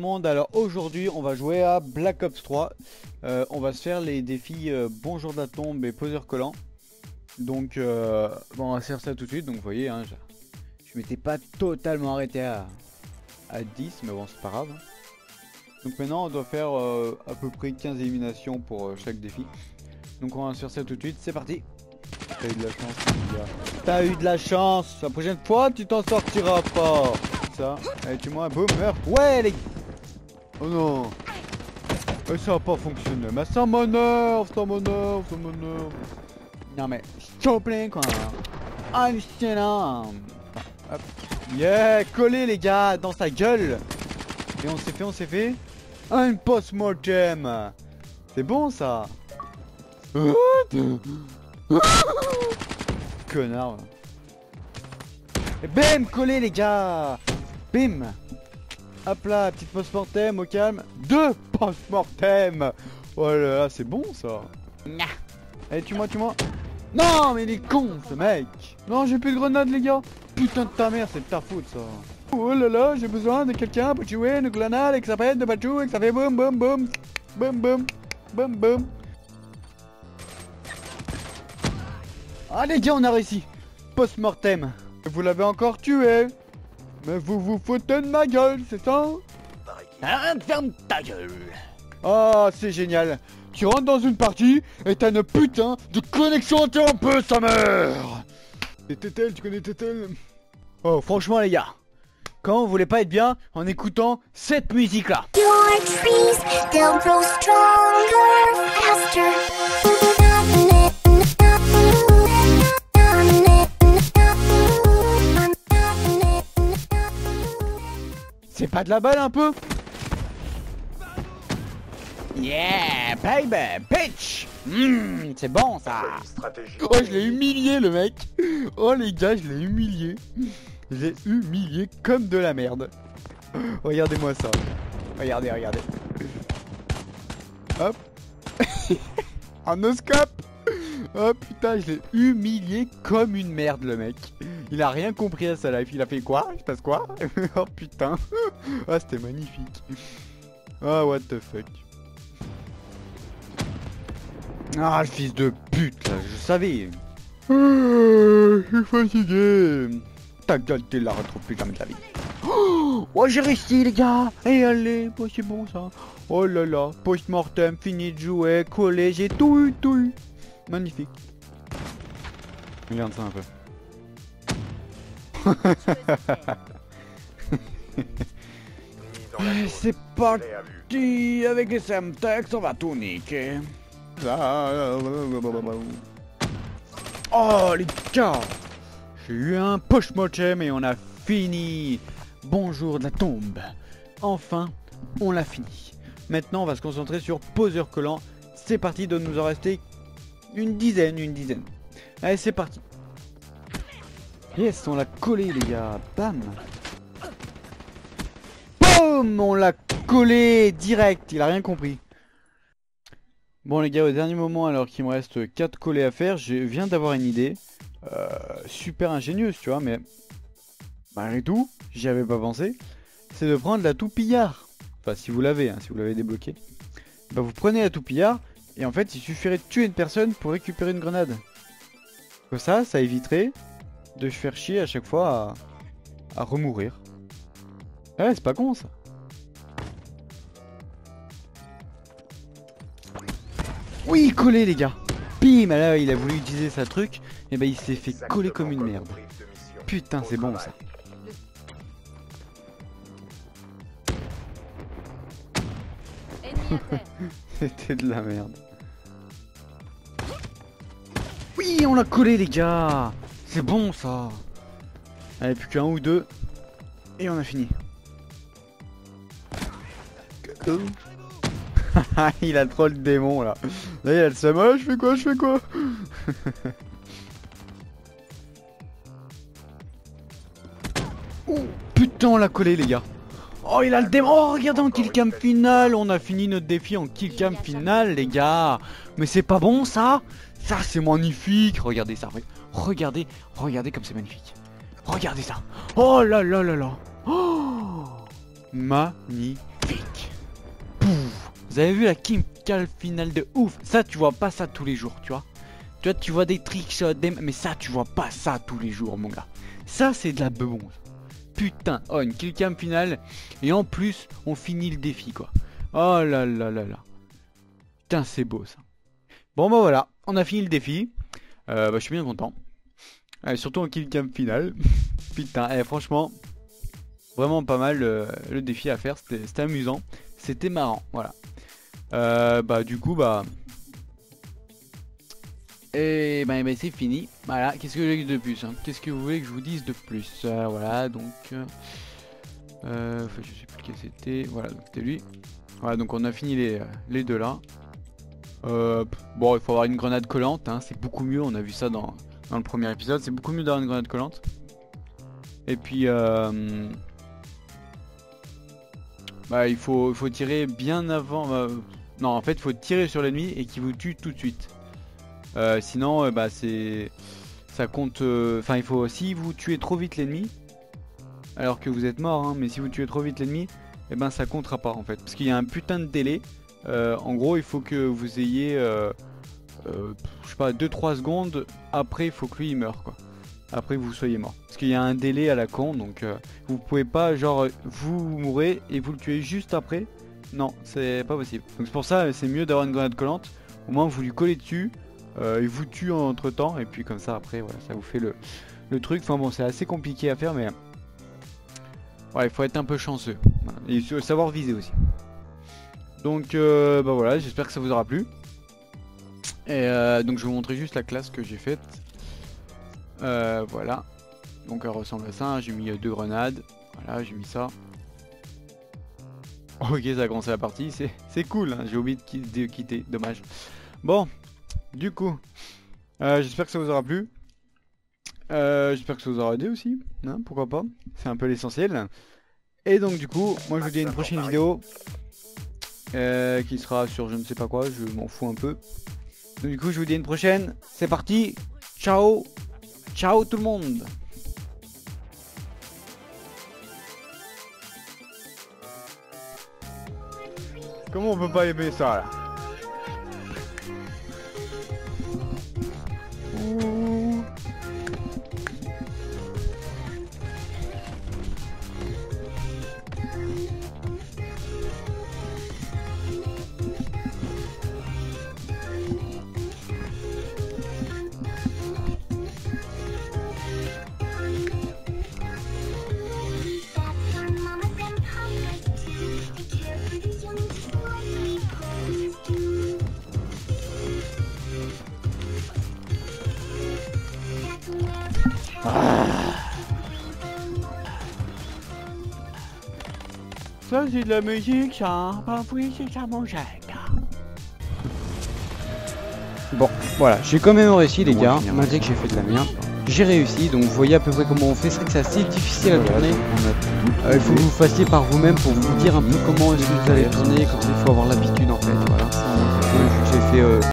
monde, alors aujourd'hui on va jouer à Black Ops 3. On va se faire les défis Bonjour de la tombe et poseur collant. Donc bon, on va se faire ça tout de suite. Donc vous voyez, hein, je m'étais pas totalement arrêté à 10, mais bon c'est pas grave. Donc maintenant on doit faire à peu près 15 éliminations pour chaque défi. Donc on va se faire ça tout de suite, c'est parti. T'as eu de la chance les gars. T'as eu de la chance. La prochaine fois tu t'en sortiras pas. Ça, allez tue-moi, boum, meurs. Ouais les... Oh non. Ça va pas fonctionner. Mais ça m'énerve, ça m'énerve, ça m'énerve. Non mais, s'il te plaît quoi. Ah c'est là. Hop. Yeah, collez les gars, dans sa gueule. Et on s'est fait. Un post-mortem. C'est bon ça. Connard. Et bam, collez les gars. Bim. Hop là, petite post-mortem au calme. 2 post-mortem. Oh là là, c'est bon ça. Allez, tue-moi, tue-moi. Non, mais il est con ce mec. Non, j'ai plus de grenades les gars. Putain de ta mère, c'est de ta faute ça. Oh là là, j'ai besoin de quelqu'un pour tuer une grenade et que ça pète de partout et que ça fait boum boum boum. Boum boum. Boum boum. Ah les gars, on a réussi. Post-mortem. Vous l'avez encore tué. Mais vous vous foutez de ma gueule, c'est ça? Ferme ta gueule. Ah, c'est génial. Tu rentres dans une partie et t'as une putain de connexion interrompue, sa mère. Et Tetel, tu connais Tetel? Oh, franchement les gars, quand vous voulez pas être bien en écoutant cette musique là. C'est pas de la balle un peu? Yeah, baby, bitch. C'est bon ça. Oh, je l'ai humilié le mec. Oh les gars, je l'ai humilié. Je l'ai humilié comme de la merde. Regardez-moi ça. Regardez, regardez. Hop. En no-scope. Oh putain, je l'ai humilié comme une merde le mec. Il a rien compris à sa life. Il a fait quoi? Il se passe quoi? Oh putain. Ah, c'était magnifique. Ah, what the fuck. Ah, le fils de pute là, je savais. Je suis fatigué. Ta gueule, tu la retrouves plus jamais de la vie. Oh, j'ai réussi les gars. Et allez, oh, c'est bon ça. Oh là là, post-mortem, fini de jouer, collé, j'ai tout eu. Magnifique. Regarde ça un peu. C'est parti avec les Semtex, on va tout niquer. Oh les gars, j'ai eu un post-mortem et on a fini. Bonjour de la tombe. Enfin, on l'a fini. Maintenant, on va se concentrer sur poseur collant. C'est parti, il doit nous en rester une dizaine. Allez, c'est parti. Yes, on l'a collé les gars. Bam. Boum, on l'a collé direct. Il a rien compris. Bon les gars, au dernier moment, alors qu'il me reste 4 collés à faire, je viens d'avoir une idée. Super ingénieuse, tu vois, mais malgré tout, j'y avais pas pensé. C'est de prendre la toupillard. Enfin, si vous l'avez, hein, si vous l'avez débloqué. Bah, vous prenez la toupillard, et en fait, il suffirait de tuer une personne pour récupérer une grenade. Comme ça éviterait de se faire chier à chaque fois à remourir. Ouais, c'est pas con ça. Oui, coller les gars. Bim, là il a voulu utiliser sa truc, et ben il s'est fait coller comme une merde. Putain, c'est bon ça. C'était de la merde. Oui, on l'a collé les gars. C'est bon ça. Allez, plus qu'un ou deux. Et on a fini. Il a trop le démon là. Là il a le seum. Je fais quoi? Oh putain, on l'a collé les gars. Oh, il a le démon. Oh, regardez en killcam final. On a fini notre défi en killcam final les gars. Mais c'est pas bon ça? Ça c'est magnifique. Regardez ça. Regardez comme c'est magnifique. Regardez ça. Oh là là là là. Oh, magnifique. Pouf. Vous avez vu la Kimcal finale de ouf. Ça, tu vois pas ça tous les jours, tu vois. Tu vois, tu vois des trickshots, mais ça, tu vois pas ça tous les jours, mon gars. Ça, c'est de la bebon. Putain, oh, une killcam finale. Et en plus, on finit le défi, quoi. Oh là là là là. Putain, c'est beau, ça. Bon, bah voilà, on a fini le défi. Je suis bien content. Surtout en killcam finale. Putain, franchement, vraiment pas mal le défi à faire. C'était amusant. C'était marrant, voilà. Du coup, et c'est fini. Voilà, qu'est-ce que j'ai de plus, hein? Qu'est-ce que vous voulez que je vous dise de plus? Voilà, donc je sais plus lequel c'était. Voilà, donc c'était lui. Voilà, donc on a fini les deux là. Bon, il faut avoir une grenade collante, hein, c'est beaucoup mieux. On a vu ça dans le premier épisode. C'est beaucoup mieux d'avoir une grenade collante. Et puis il faut tirer bien avant. Non, en fait, il faut tirer sur l'ennemi et qu'il vous tue tout de suite. Sinon, ça compte. Enfin, il faut, si vous tuez trop vite l'ennemi, alors que vous êtes mort, hein, mais si vous tuez trop vite l'ennemi, ça comptera pas en fait, parce qu'il y a un putain de délai. En gros, il faut que vous ayez, je sais pas, 2-3 secondes après, il faut que lui il meure, quoi. Après, vous soyez mort, parce qu'il y a un délai à la con, donc vous pouvez pas, genre, vous mourrez et vous le tuez juste après. Non, c'est pas possible. Donc c'est pour ça, c'est mieux d'avoir une grenade collante. Au moins, vous lui collez dessus. Il vous tue entre temps et puis comme ça après voilà, ça vous fait le truc. Enfin bon, c'est assez compliqué à faire, mais ouais, il faut être un peu chanceux, voilà. Et savoir viser aussi. Donc voilà, j'espère que ça vous aura plu. Et donc je vais vous montrer juste la classe que j'ai faite. Voilà, donc elle ressemble à ça, hein. J'ai mis 2 grenades, voilà, j'ai mis ça. Ok, ça a commencé la partie, c'est cool, hein. J'ai oublié de quitter, dommage. Bon, du coup, j'espère que ça vous aura plu. J'espère que ça vous aura aidé aussi, hein, pourquoi pas. C'est un peu l'essentiel. Et donc du coup, moi je vous dis à une prochaine vidéo qui sera sur je ne sais pas quoi, je m'en fous un peu. Donc du coup, je vous dis à une prochaine. C'est parti. Ciao. Ciao tout le monde. Comment on peut pas aimer ça là? Ça c'est de la musique ça, hein. Ah oui, c'est ça mon Jacques. Bon, voilà, j'ai quand même réussi les gars, malgré que j'ai fait de la merde. J'ai réussi, donc vous voyez à peu près comment on fait. C'est vrai que c'est assez difficile à tourner. Il faut que vous fassiez par vous-même pour vous dire un peu comment est-ce que vous allez tourner, quand il faut avoir l'habitude en fait, voilà. J'ai fait